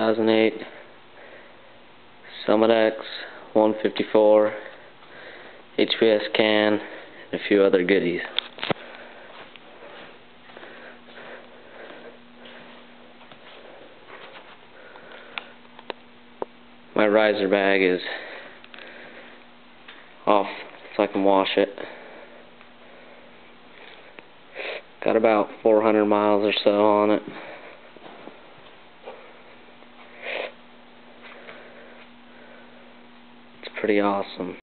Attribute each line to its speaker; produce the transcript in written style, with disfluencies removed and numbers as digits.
Speaker 1: 2008 Summit X 154 HPS can, and a few other goodies. My riser bag is off so I can wash it. Got about 400 miles or so on it. It's pretty awesome.